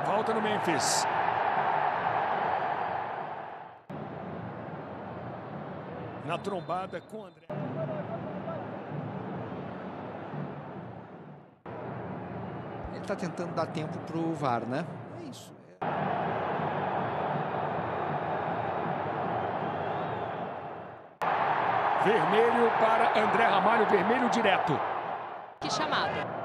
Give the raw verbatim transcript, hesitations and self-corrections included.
Falta no Memphis. Na trombada com o André. Ele está tentando dar tempo para o V A R, né? É isso. Vermelho para André Ramalho, vermelho direto. Que chamada.